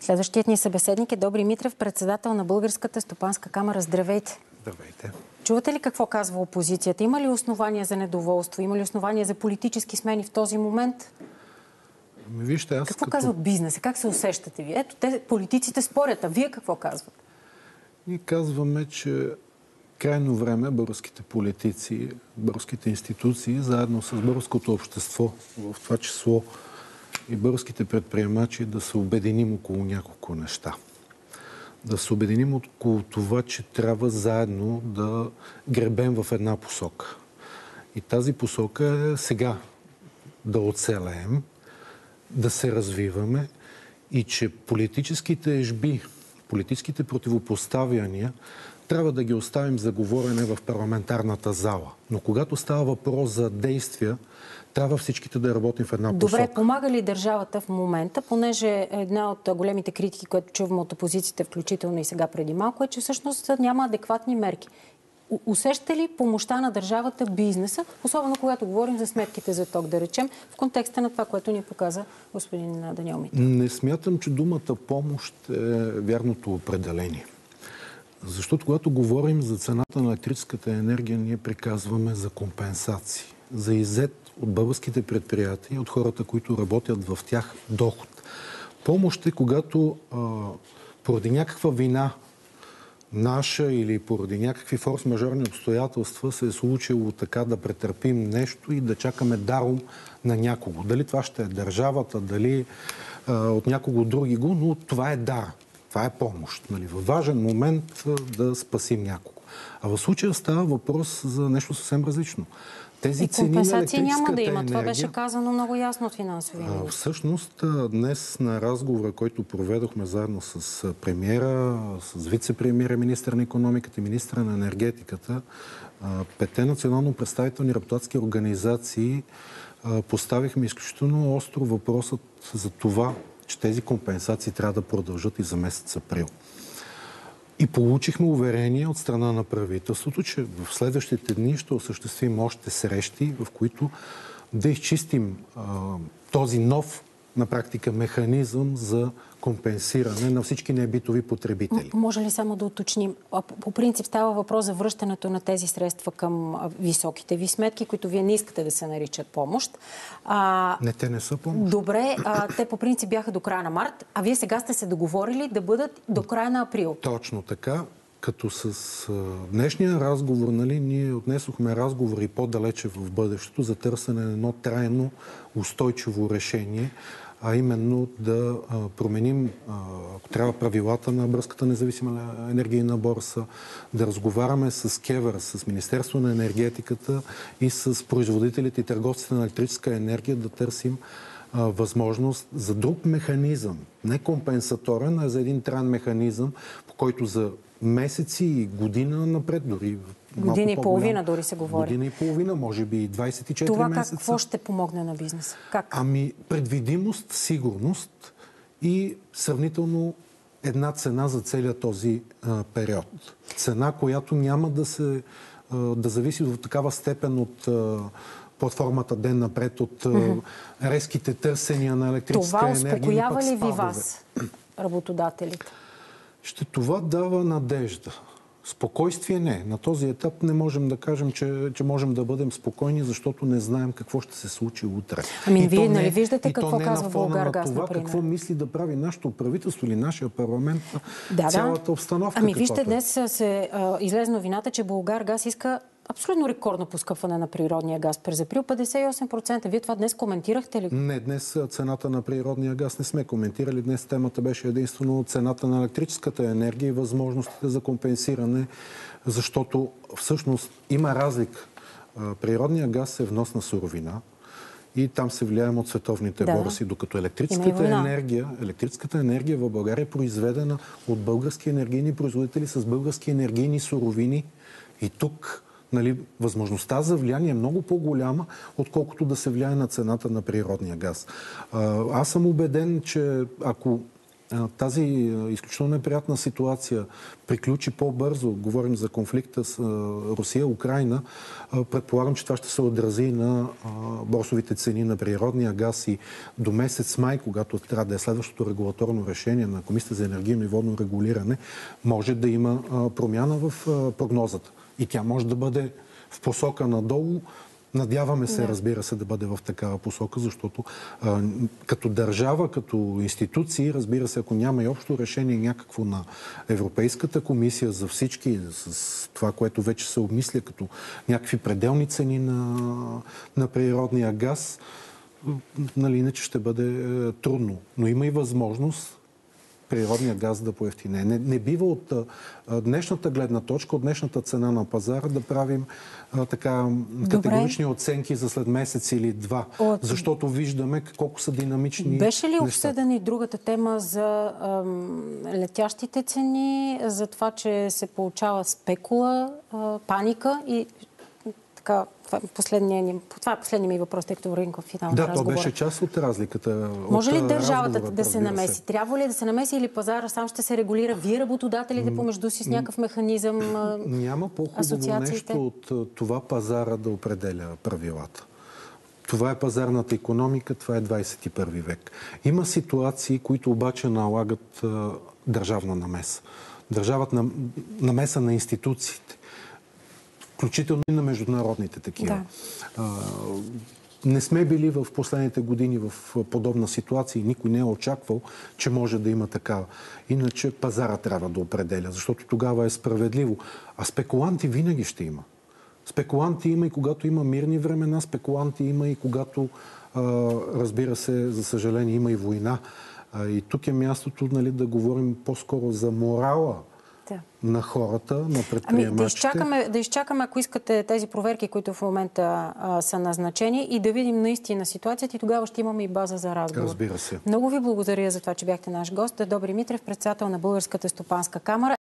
Следващият ни събеседник е Добри Митрев, председател на Българската стопанска камара. Здравейте! Здравейте! Чувате ли какво казва опозицията? Има ли основания за недоволство? Има ли основания за политически смени в този момент? Вижте, какво казва бизнеса? Как се усещате ви? Ето, политиците спорят, а вие какво казвате? Ние казваме, че крайно време българските политици, българските институции, заедно с българското общество, в това число и българските предприемачи, да се обединим около няколко неща. Да се обединим около това, че трябва заедно да гребем в една посока. И тази посока е сега да оцелеем, да се развиваме и че политическите ежби, политическите противопоставяния трябва да ги оставим за говорене в парламентарната зала. Но когато става въпрос за действия, трябва всичките да работим в една посока. Добре, помага ли държавата в момента, понеже една от големите критики, което чувам от опозицията, включително и сега преди малко, е, че всъщност няма адекватни мерки. Усеща ли помощта на държавата бизнеса, особено когато говорим за сметките за ток, да речем, в контекста на това, което ни показа господин Даниел Митрев? Не смятам, че думата помощ е вярното определение. Защото когато говорим за цената на електрическата енергия, ние приказваме за компенсации, за иззет от българските предприятия, от хората, които работят в тях, доход. Помощ е когато поради някаква вина наша или поради някакви форс-мажорни обстоятелства се е случило така да претърпим нещо и да чакаме даром на някого. Дали това ще е държавата, дали от някого други го, но това е дар. Това е помощ. Нали? В важен момент да спасим някого. А в случая става въпрос за нещо съвсем различно. Тези цени на електрическата няма да има. Енергия, това беше казано много ясно от финансовия министър. Всъщност, днес на разговора, който проведохме заедно с премиера, с вице-премиера, министър на икономиката и министъра на енергетиката, 5 национално представителни работодателски организации поставихме изключително остро въпросът за това, че тези компенсации трябва да продължат и за месец април. И получихме уверение от страна на правителството, че в следващите дни ще осъществим още срещи, в които да изчистим този нов, на практика, механизъм за компенсиране на всички небитови потребители. Може ли само да уточним? По принцип става въпрос за връщането на тези средства към високите ви сметки, които вие не искате да се наричат помощ. Не, те не са помощ. Добре, те по принцип бяха до края на март, а вие сега сте се договорили да бъдат до края на април. Точно така. Като с днешния разговор, нали, ние отнесохме разговори по-далече в бъдещето за търсене на едно трайно устойчиво решение, а именно да променим, ако трябва, правилата на Българската независима енергийна борса, да разговаряме с КЕВР, с Министерство на енергетиката и с производителите и търговците на електрическа енергия да търсим възможност за друг механизъм, не компенсаторен, а за един траен механизъм, по който за месеци и година напред, дори година и половина дори се говори. Година и половина, може би и 24 това месеца. Това какво ще помогне на бизнеса? Как? Ами предвидимост, сигурност и сравнително една цена за целия този период. Цена, която няма да зависи до такава степен от платформата ден напред, от резките търсения на електрическа енергия. Това успокоява ли ви вас, работодателите? Това дава надежда. Спокойствие не. На този етап не можем да кажем, че можем да бъдем спокойни, защото не знаем какво ще се случи утре. Ами вие нали виждате какво казва Булгаргаз, например? Какво мисли да прави нашето правителство или нашия парламент, цялата обстановка. Ами вижте, днес се излезе новината, че Булгаргаз иска абсолютно рекордно поскъпване на природния газ през април, 58%. Вие това днес коментирахте ли? Не, днес цената на природния газ не сме коментирали. Днес темата беше единствено цената на електрическата енергия и възможностите за компенсиране, защото всъщност има разлика. Природния газ е вносна суровина и там се влияем от световните борси, докато електрическата енергия в България е произведена от български енергийни производители с български енергийни суровини и тук възможността за влияние е много по-голяма, отколкото да се влияе на цената на природния газ. Аз съм убеден, че ако тази изключително неприятна ситуация приключи по-бързо, говорим за конфликта с Русия-Украина, предполагам, че това ще се отрази на борсовите цени на природния газ и до месец май, когато трябва да е следващото регулаторно решение на Комисията за енергийно и водно регулиране, може да има промяна в прогнозата. И тя може да бъде в посока надолу. Надяваме се, разбира се, да бъде в такава посока, защото като държава, като институции, разбира се, ако няма и общо решение някакво на Европейската комисия за всички, с това, което вече се обмисля като някакви пределни цени на природния газ, иначе ще бъде трудно. Но има и възможност природния газ да поевтине. Не бива от днешната гледна точка, от днешната цена на пазара да правим категорични оценки за след месец или два, защото виждаме колко са динамични. Беше ли обсъдена и другата тема за летящите цени, за това, че се получава спекула, паника и така, това е последният ми въпрос, тъй като вървим към финал на разговора. Да, то беше част от разликата. Може ли държавата да се намеси? Трябва ли да се намеси или пазара сам ще се регулира? Вие работодателите помежду си с някакъв механизъм? Няма по-хубаво нещо от това пазара да определя правилата. Това е пазарната икономика, това е 21 век. Има ситуации, които обаче налагат държавна намеса. Държавата намеса на институциите. Включително и на международните такива. Да. Не сме били в последните години в подобна ситуация и никой не е очаквал, че може да има такава. Иначе пазара трябва да определя, защото тогава е справедливо. А спекуланти винаги ще има. Спекуланти има и когато има мирни времена, спекуланти има и когато, разбира се, за съжаление, има и война. И тук е мястото, да говорим по-скоро за морала на хората, на предприемачите. Да изчакаме, ако искате, тези проверки, които в момента са назначени и да видим наистина ситуацията и тогава ще имаме и база за разговор. Разбира се. Много ви благодаря за това, че бяхте наш гост. Добри Митрев, председател на Българската стопанска камара.